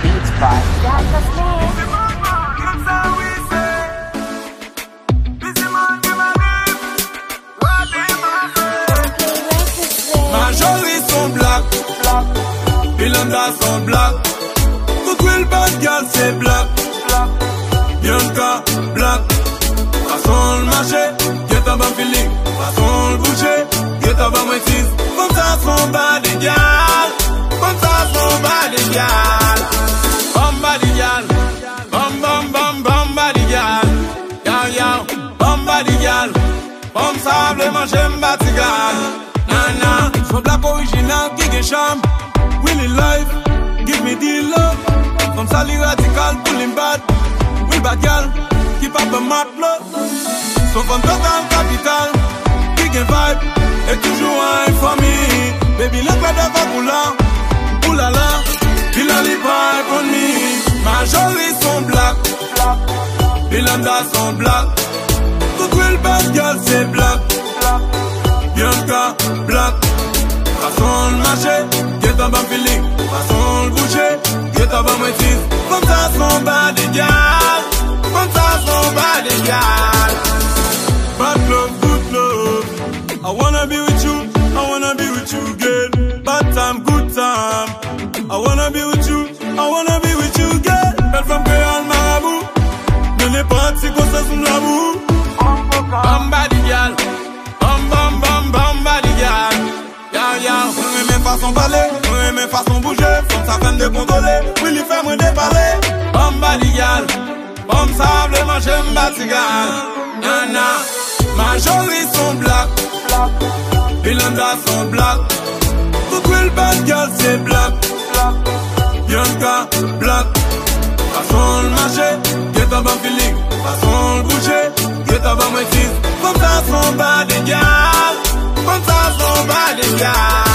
Beats by Jaka Smith. Marjorie sont black, Yolanda sont black, tout le bad girl c'est black, Bianca black. Façon le marché, get up un feeling, façon le boucher, get up un moitié. Comme ça sont bas des gars, comme ça sont bas des gars. Bomba des gars, bom bom bom bomba des gars, ya ya, bomba des gars, comme ça le manger m'batigal. Nana, son black original qui get charme, Willie life, give me the love. Comme ça les radical, pulling bad, Will bad girl, keep up a mad blood. Son fun total capital, qui get vibe, et toujours un famille. Baby le club de Vapoula, oulala, il a les vibes on me. Marjorie sont black, Yolanda sont black, tout le bad girl c'est black, Bianca black. Façon le marché, get up un feeling, façon le boucher, get up un moitié. Comme ça sont bas des gars, comme ça sont bas des gars. Bad love, good love, I wanna be with you, I wanna be with you again. Bad time, good time, I wanna be with you, I wanna be with you again. Belle femme créole marabout, ne l'est pas si qu'on se soumne la boue. Bamba di gal, bam bam bam bamba di gal. Ya ya, on aime façon parler, on aime façon bouger, comme ça peine de contrôler, oui lui fait moins déparler. Bamba di gal, comme ça le manger m'batigal. Nana, Marjorie sont black, Yolanda sont black, tout le bad girl c'est black, Bianca black. Façon le marché, get up un feeling, façon le boucher, get up un moitié. Comme ça sont bas des gars, comme ça sont bas des gars.